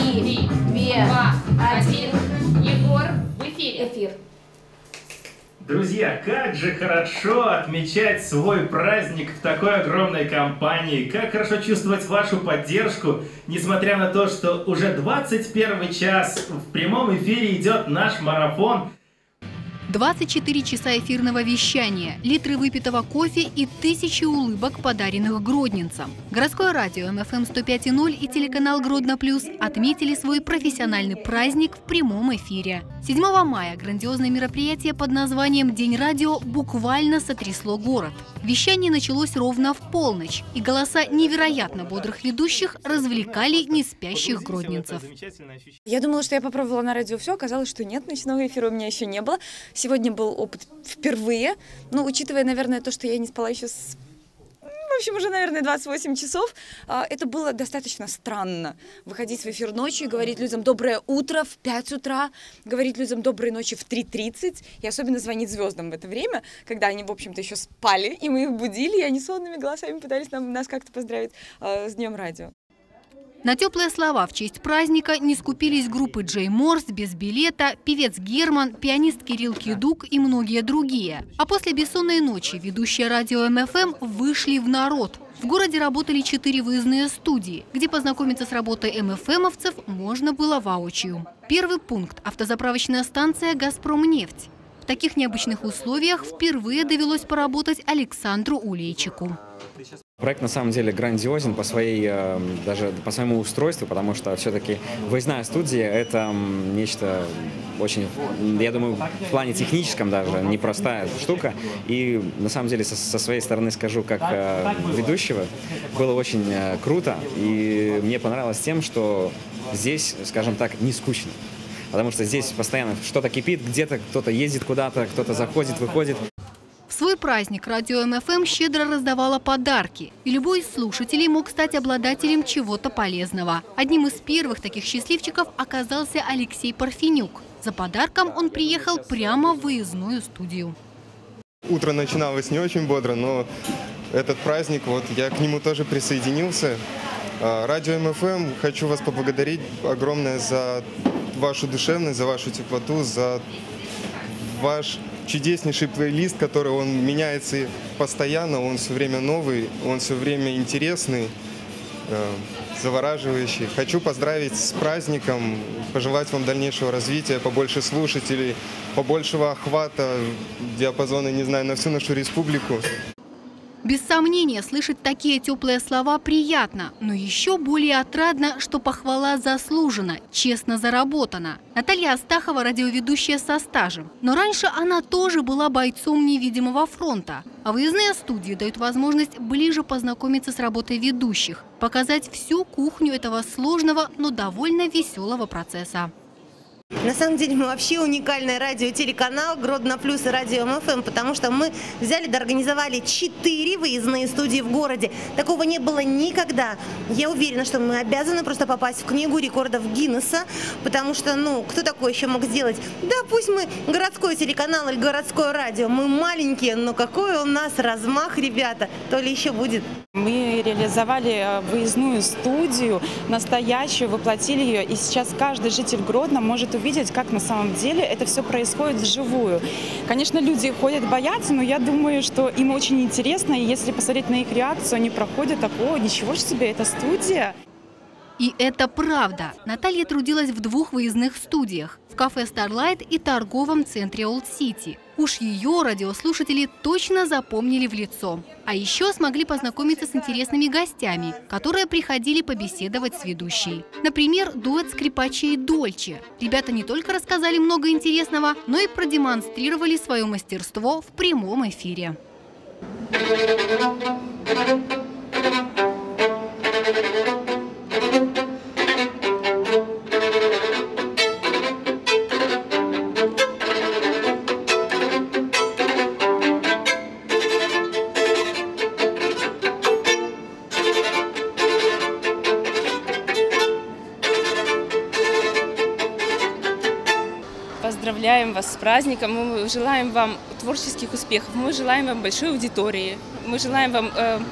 3, 2, 1. Егор, в эфире. Эфир. Друзья, как же хорошо отмечать свой праздник в такой огромной компании. Как хорошо чувствовать вашу поддержку, несмотря на то, что уже 21 час в прямом эфире идет наш марафон. 24 часа эфирного вещания, литры выпитого кофе и тысячи улыбок, подаренных гродненцам. Городское радио МФМ 105.0 и телеканал Гродно Плюс отметили свой профессиональный праздник в прямом эфире. 7 мая грандиозное мероприятие под названием «День радио» буквально сотрясло город. Вещание началось ровно в полночь, и голоса невероятно бодрых ведущих развлекали неспящих гродненцев. Я думала, что я попробовала на радио все, оказалось, что нет, ночного эфира у меня еще не было. Сегодня был опыт впервые, но учитывая, наверное, то, что я не спала еще в общем, уже, наверное, 28 часов, это было достаточно странно. Выходить в эфир ночью и говорить людям «доброе утро» в 5 утра, говорить людям «доброй ночи» в 3:30, и особенно звонить звездам в это время, когда они, в общем-то, еще спали, и мы их будили, и они сонными голосами пытались нас как-то поздравить с Днем радио. На теплые слова в честь праздника не скупились группы Джей Морс, Без билета, певец Герман, пианист Кирилл Кидук и многие другие. А после бессонной ночи ведущие радио МФМ вышли в народ. В городе работали 4 выездные студии, где познакомиться с работой МФМовцев можно было воочию. Первый пункт – автозаправочная станция «Газпромнефть». В таких необычных условиях впервые довелось поработать Александру Улейчику. Проект на самом деле грандиозен по своей, даже по своему устройству, потому что все-таки выездная студия – это нечто очень, я думаю, в плане техническом даже непростая штука. И на самом деле со своей стороны скажу, как ведущего, было очень круто. И мне понравилось тем, что здесь, скажем так, не скучно. Потому что здесь постоянно что-то кипит, где-то кто-то ездит куда-то, кто-то заходит, выходит. В свой праздник радио МФМ щедро раздавала подарки, и любой из слушателей мог стать обладателем чего-то полезного. Одним из первых таких счастливчиков оказался Алексей Парфенюк. За подарком он приехал прямо в выездную студию. Утро начиналось не очень бодро, но этот праздник, вот я к нему тоже присоединился. Радио МФМ, хочу вас поблагодарить огромное за вашу душевность, за вашу теплоту, за ваш чудеснейший плейлист, который он меняется постоянно, он все время новый, он все время интересный, завораживающий. Хочу поздравить с праздником, пожелать вам дальнейшего развития, побольше слушателей, побольшего охвата, диапазона, не знаю, на всю нашу республику. Без сомнения, слышать такие теплые слова приятно, но еще более отрадно, что похвала заслужена, честно заработана. Наталья Астахова – радиоведущая со стажем, но раньше она тоже была бойцом невидимого фронта. А выездные студии дают возможность ближе познакомиться с работой ведущих, показать всю кухню этого сложного, но довольно веселого процесса. На самом деле мы вообще уникальный радио-телеканал Гродно Плюс и радио МФМ, потому что мы взяли да организовали 4 выездные студии в городе. Такого не было никогда. Я уверена, что мы обязаны просто попасть в книгу рекордов Гиннесса, потому что, кто такое еще мог сделать? Да пусть мы городской телеканал или городское радио, мы маленькие, но какой у нас размах, ребята, то ли еще будет. Мы реализовали выездную студию, настоящую, воплотили ее, и сейчас каждый житель Гродно может увидеть, как на самом деле это все происходит вживую. Конечно, люди ходят, боятся, но я думаю, что им очень интересно, и если посмотреть на их реакцию, они проходят такого, ничего себе, это студия. И это правда. Наталья трудилась в 2 выездных студиях – в кафе Starlight и торговом центре Old City. Уж ее радиослушатели точно запомнили в лицо. А еще смогли познакомиться с интересными гостями, которые приходили побеседовать с ведущей. Например, дуэт скрипачей Дольче. Ребята не только рассказали много интересного, но и продемонстрировали свое мастерство в прямом эфире. Поздравляем вас с праздником, мы желаем вам творческих успехов, мы желаем вам большой аудитории, мы желаем вам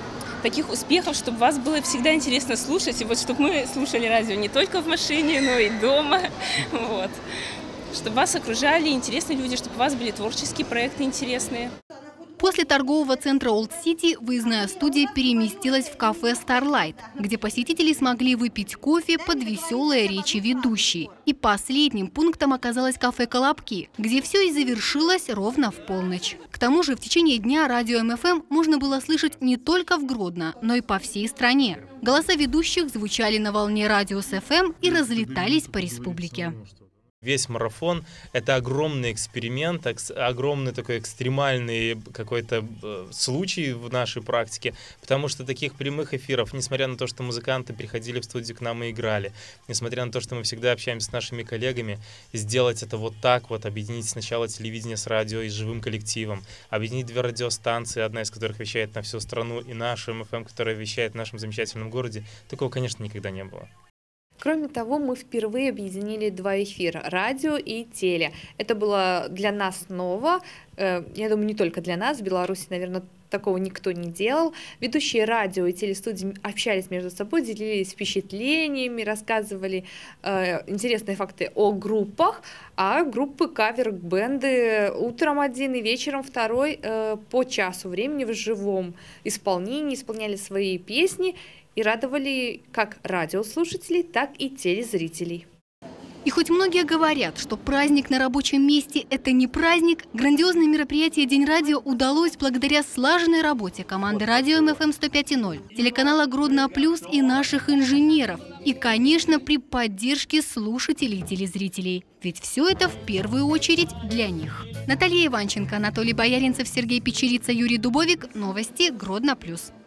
таких успехов, чтобы вас было всегда интересно слушать, и вот чтобы мы слушали радио не только в машине, но и дома, вот. Чтобы вас окружали интересные люди, чтобы у вас были творческие проекты интересные. После торгового центра Old City выездная студия переместилась в кафе Starlight, где посетители смогли выпить кофе под веселые речи ведущей. И последним пунктом оказалось кафе «Колобки», где все и завершилось ровно в полночь. К тому же в течение дня радио МФМ можно было слышать не только в Гродно, но и по всей стране. Голоса ведущих звучали на волне Радиус ФМ и разлетались по республике. Весь марафон – это огромный эксперимент, огромный такой экстремальный какой-то случай в нашей практике, потому что таких прямых эфиров, несмотря на то, что музыканты приходили в студию к нам и играли, несмотря на то, что мы всегда общаемся с нашими коллегами, сделать это вот так вот, объединить сначала телевидение с радио и живым коллективом, объединить две радиостанции, одна из которых вещает на всю страну, и наша МФМ, которая вещает в нашем замечательном городе, такого, конечно, никогда не было. Кроме того, мы впервые объединили два эфира – радио и теле. Это было для нас ново. Я думаю, не только для нас. В Беларуси, наверное, такого никто не делал. Ведущие радио и телестудии общались между собой, делились впечатлениями, рассказывали интересные факты о группах, а группы кавер-бенды утром один и вечером второй по часу времени в живом исполнении исполняли свои песни и радовали как радиослушателей, так и телезрителей. И хоть многие говорят, что праздник на рабочем месте – это не праздник, грандиозное мероприятие «День радио» удалось благодаря слаженной работе команды радио МФМ 105.0, телеканала «Гродно Плюс» и наших инженеров. И, конечно, при поддержке слушателей и телезрителей. Ведь все это в первую очередь для них. Наталья Иванченко, Анатолий Бояринцев, Сергей Печерица, Юрий Дубовик. Новости Гродно Плюс.